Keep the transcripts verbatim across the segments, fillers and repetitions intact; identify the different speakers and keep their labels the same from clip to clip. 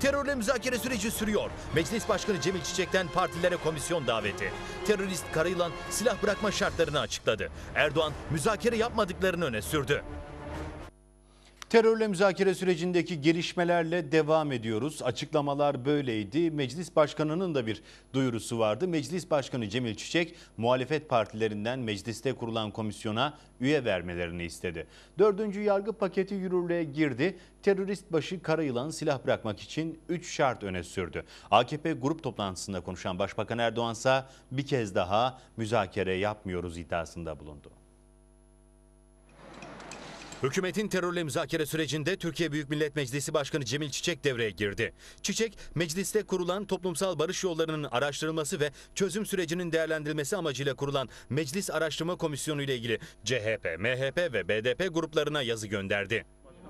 Speaker 1: Terörle müzakere süreci sürüyor. Meclis Başkanı Cemil Çiçek'ten partilere komisyon daveti. Terörist Karayılan silah bırakma şartlarını açıkladı. Erdoğan müzakere yapmadıklarını öne sürdü.
Speaker 2: Terörle müzakere sürecindeki gelişmelerle devam ediyoruz. Açıklamalar böyleydi. Meclis Başkanı'nın da bir duyurusu vardı. Meclis Başkanı Cemil Çiçek, muhalefet partilerinden mecliste kurulan komisyona üye vermelerini istedi. Dördüncü yargı paketi yürürlüğe girdi. Terörist başı Karayılan silah bırakmak için üç şart öne sürdü. A K P grup toplantısında konuşan Başbakan Erdoğan ise bir kez daha müzakere yapmıyoruz iddiasında bulundu.
Speaker 1: Hükümetin terörle müzakere sürecinde Türkiye Büyük Millet Meclisi Başkanı Cemil Çiçek devreye girdi. Çiçek, mecliste kurulan toplumsal barış yollarının araştırılması ve çözüm sürecinin değerlendirilmesi amacıyla kurulan Meclis Araştırma Komisyonu ile ilgili C H P, M H P ve B D P gruplarına yazı gönderdi.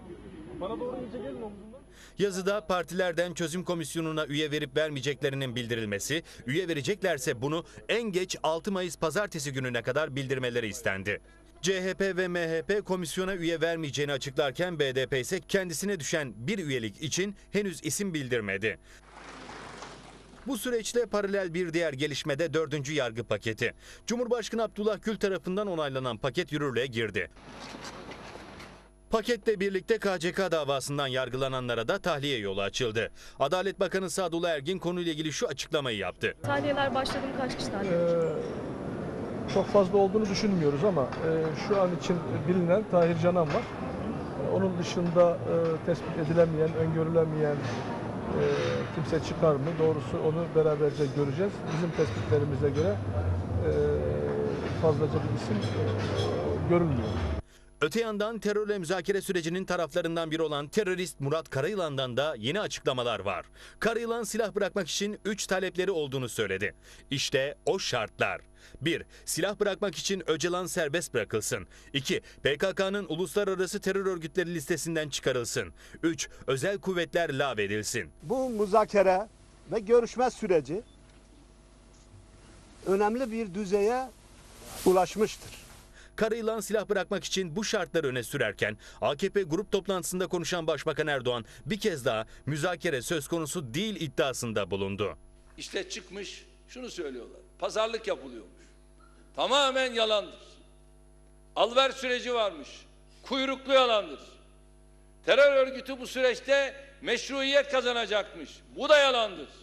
Speaker 1: Yazıda partilerden çözüm komisyonuna üye verip vermeyeceklerinin bildirilmesi, üye vereceklerse bunu en geç altı Mayıs pazartesi gününe kadar bildirmeleri istendi. C H P ve M H P komisyona üye vermeyeceğini açıklarken B D P ise kendisine düşen bir üyelik için henüz isim bildirmedi. Bu süreçte paralel bir diğer gelişme de dördüncü yargı paketi. Cumhurbaşkanı Abdullah Gül tarafından onaylanan paket yürürlüğe girdi. Paketle birlikte K C K davasından yargılananlara da tahliye yolu açıldı. Adalet Bakanı Sadullah Ergin konuyla ilgili şu açıklamayı yaptı.
Speaker 3: Tahliyeler başladı mı, kaç kişi tahliye
Speaker 4: Ee, çok fazla olduğunu düşünmüyoruz ama e, şu an için bilinen Tahir Canan var. E, onun dışında e, tespit edilemeyen, öngörülemeyen e, kimse çıkar mı? Doğrusu onu beraberce göreceğiz. Bizim tespitlerimize göre e, fazlaca bir isim e, görünmüyor.
Speaker 1: Öte yandan terörle müzakere sürecinin taraflarından biri olan terörist Murat Karayılan'dan da yeni açıklamalar var. Karayılan silah bırakmak için üç talepleri olduğunu söyledi. İşte o şartlar. bir Silah bırakmak için Öcalan serbest bırakılsın. iki P K K'nın uluslararası terör örgütleri listesinden çıkarılsın. üç Özel kuvvetler lağvedilsin.
Speaker 5: Bu müzakere ve görüşme süreci önemli bir düzeye ulaşmıştır.
Speaker 1: Karayılan silah bırakmak için bu şartları öne sürerken A K P grup toplantısında konuşan Başbakan Erdoğan bir kez daha müzakere söz konusu değil iddiasında bulundu.
Speaker 6: İşte çıkmış şunu söylüyorlar. Pazarlık yapılıyormuş. Tamamen yalandır. Alver süreci varmış. Kuyruklu yalandır. Terör örgütü bu süreçte meşruiyet kazanacakmış. Bu da yalandır.